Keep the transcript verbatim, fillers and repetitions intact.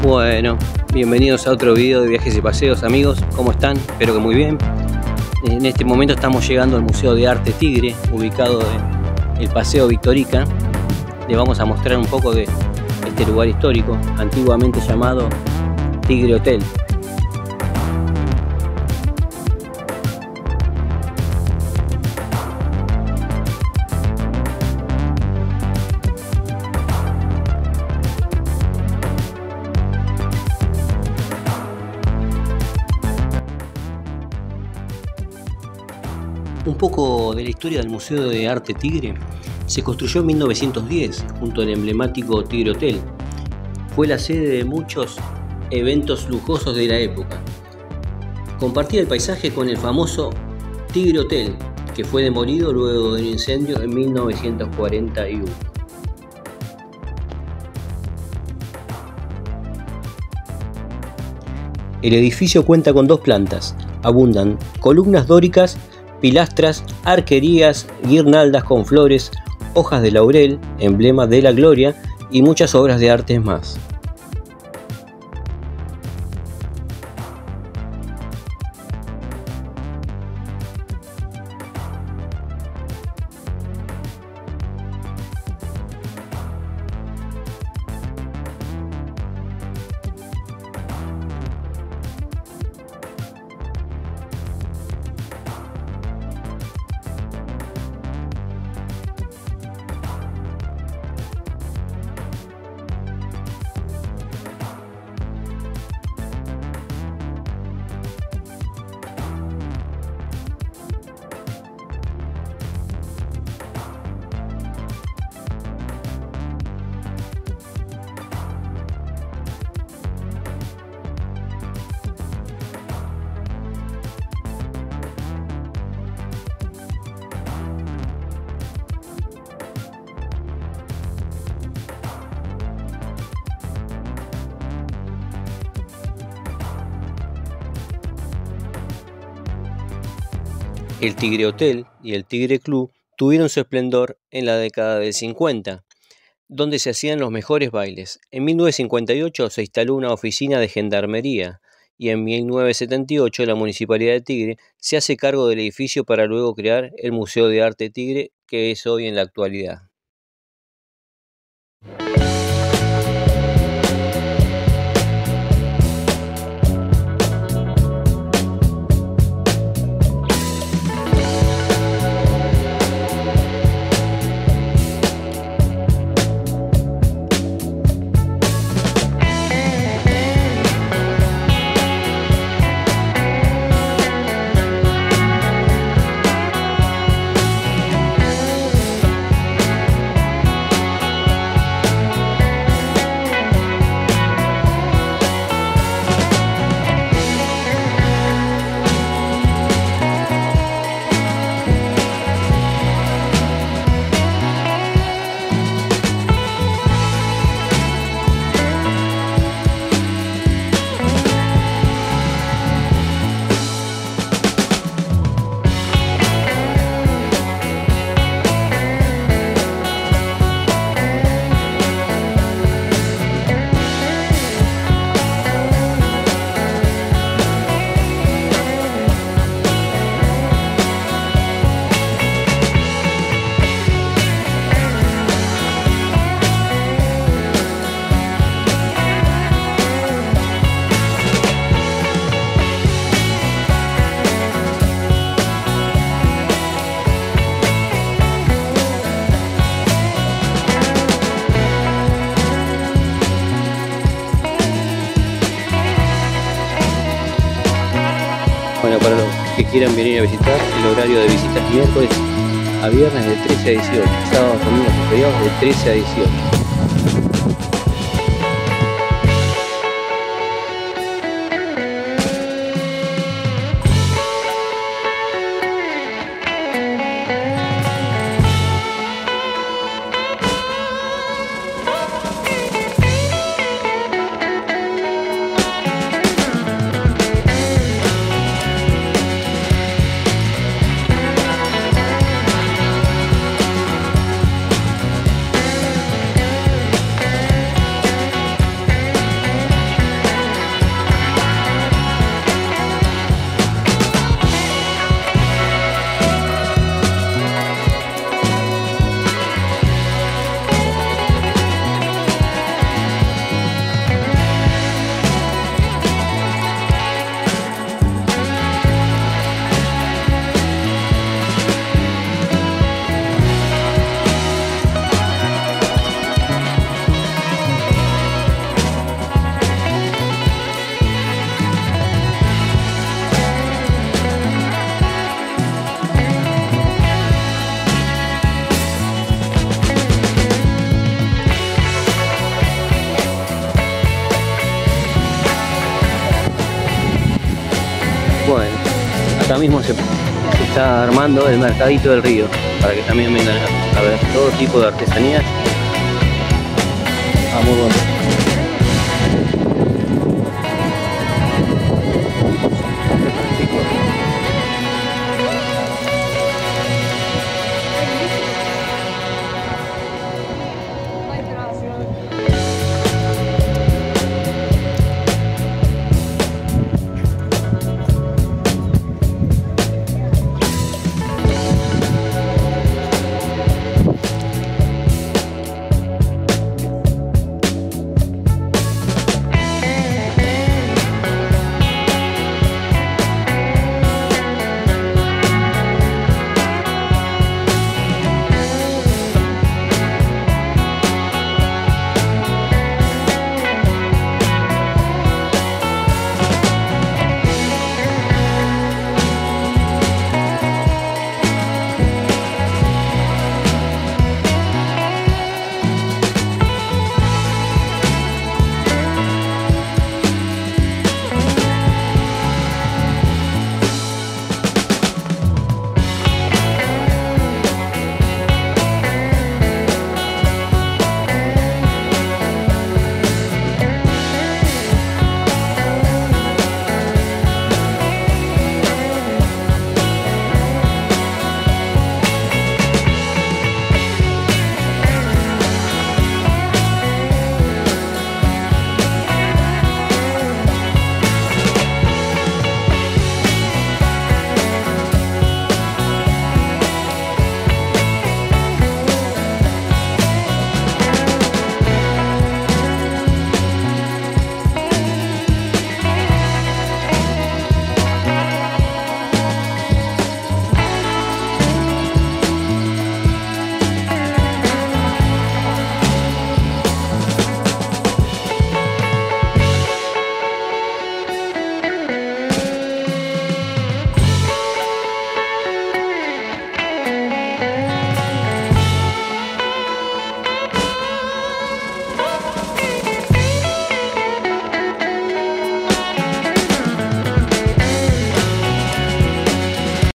Bueno, bienvenidos a otro video de viajes y paseos, amigos. ¿Cómo están? Espero que muy bien. En este momento estamos llegando al Museo de Arte Tigre, ubicado en el Paseo Victorica. Les vamos a mostrar un poco de este lugar histórico, antiguamente llamado Tigre Hotel. Un poco de la historia del Museo de Arte Tigre. Se construyó en mil novecientos diez junto al emblemático Tigre Hotel. Fue la sede de muchos eventos lujosos de la época. Compartía el paisaje con el famoso Tigre Hotel, que fue demolido luego de un incendio en mil novecientos cuarenta y uno. El edificio cuenta con dos plantas. Abundan columnas dóricas, pilastras, arquerías, guirnaldas con flores, hojas de laurel, emblema de la gloria, y muchas obras de arte más. El Tigre Hotel y el Tigre Club tuvieron su esplendor en la década del cincuenta, donde se hacían los mejores bailes. En mil novecientos cincuenta y ocho se instaló una oficina de gendarmería y en mil novecientos setenta y ocho la Municipalidad de Tigre se hace cargo del edificio para luego crear el Museo de Arte Tigre, que es hoy en la actualidad. Bueno, para los que quieran venir a visitar, el horario de visitas miércoles a viernes de trece a dieciocho, sábados, domingos y feriados de trece a dieciocho. Bueno, acá mismo se, se está armando el mercadito del río, para que también vengan a ver todo tipo de artesanías. Ah, muy bueno.